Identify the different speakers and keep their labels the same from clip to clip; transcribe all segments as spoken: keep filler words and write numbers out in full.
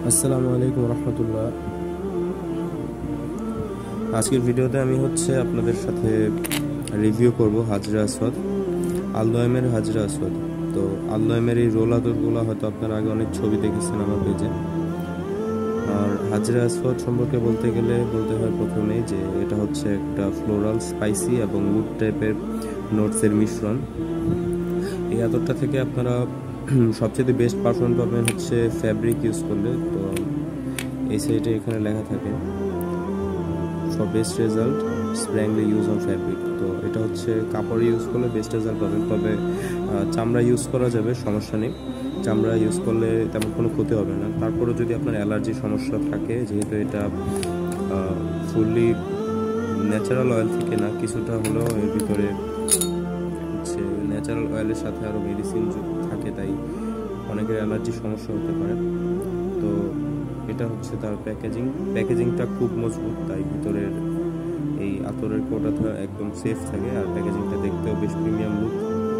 Speaker 1: আসসালামু আলাইকুম রহমতুল্লাহ। আজকের ভিডিওতে আমি হচ্ছে আপনাদের সাথে রিভিউ করব হাজরা আসওয়াদ, আল-নোয়েমের হাজরা আসওয়াদ। তো আল-নোয়েমের এই রোল আদরগুলো হয়তো আপনারা আগে অনেক ছবি দেখেছেন আমার পেজে। আর হাজরা আসওয়াদ সম্পর্কে বলতে গেলে বলতে হয় প্রথমেই যে এটা হচ্ছে একটা ফ্লোরাল, স্পাইসি এবং উড টাইপের নোটসের মিশ্রণ। এই আতরটা থেকে আপনারা সবচেয়ে বেস্ট পারফর্ম পাবেন হচ্ছে ফ্যাব্রিক ইউজ করলে। তো এই সাইডে এখানে লেখা থাকে for best result sparingly use on fabric. তো এটা হচ্ছে কাপড় ইউজ করলে বেস্ট রেজাল্ট পাবেন, তবে চামড়া ইউজ করা যাবে, সমস্যা নেই। চামড়া ইউজ করলে তেমন কোনো ক্ষতি হবে না। তারপরেও যদি আপনার অ্যালার্জির সমস্যা থাকে, যেহেতু এটা ফুললি ন্যাচারাল অয়েল থেকে না, কিছুটা হলেও এর ভিতরে হচ্ছে ন্যাচারাল অয়েলের সাথে আরও মেডিসিন থাকে, তাই অনেকের অ্যালার্জির সমস্যা হতে পারে। তো এটা হচ্ছে তার প্যাকেজিং প্যাকেজিংটা খুব মজবুত, তাই ভিতরের এই আতরের কোটাটা একদম সেফ থাকে। আর প্যাকেজিংটা দেখতেও বেশ প্রিমিয়াম লুক।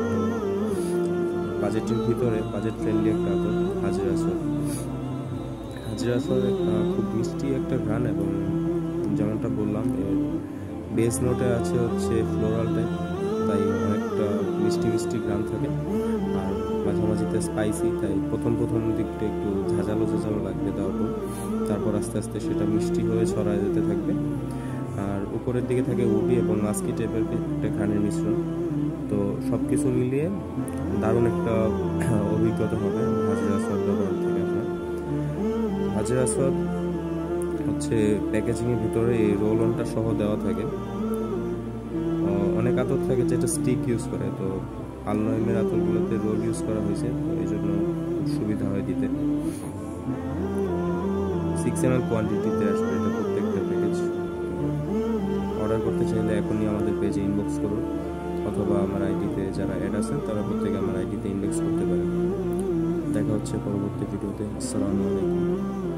Speaker 1: বাজেটের ভিতরে বাজেট ফ্রেন্ডলি একটা আতর হাজরা আসওয়াদ। হাজরা আসওয়াদ খুব মিষ্টি একটা ঘ্রাণ, এবং যেমনটা বললাম এর বেস নোটে আছে হচ্ছে ফ্লোরাল টাইপ, তাই অনেকটা মিষ্টি মিষ্টি ঘ্রাণ থাকে। আর মাঝামাঝিতে স্পাইসি, তাই প্রথম প্রথম দিকটা একটু ঝাঁঝালো ঝাঁঝালো লাগবে, তারপর তারপর আস্তে আস্তে সেটা মিষ্টি হয়ে ছড়ায় যেতে থাকবে। আর উপরের দিকে থাকে উডি এবং মাস্কি টাইপের একটা ঘ্রাণের মিশ্রণ। তো সব কিছু মিলিয়ে দারুণ একটা অভিজ্ঞতা হবে হাজরা আসওয়াদ ব্যবহার থেকে আপনার। হাজরা আসওয়াদ হচ্ছে প্যাকেজিংয়ের ভিতরে এই রোল অনটা সহ দেওয়া থাকে। অনেক আতর থাকে যেটা স্টিক ইউজ করে, তো আল-নোয়েমের আতরগুলোতে রোল ইউজ করা হয়েছে, তো এই জন্য সুবিধা হয় দিতে। সিক্স এম এল কোয়ান্টিটিতে আসবে এটা প্রত্যেকটা প্যাকেজ। অর্ডার করতে চাইলে এখনই আমাদের পেজে ইনবক্স করুন, অথবা আমার আইডিতে যারা অ্যাড আছেন তারা প্রত্যেকে আমার আইডিতে ইনবক্স করতে পারেন। দেখা হচ্ছে পরবর্তী ভিডিওতে। আসসালামু আলাইকুম।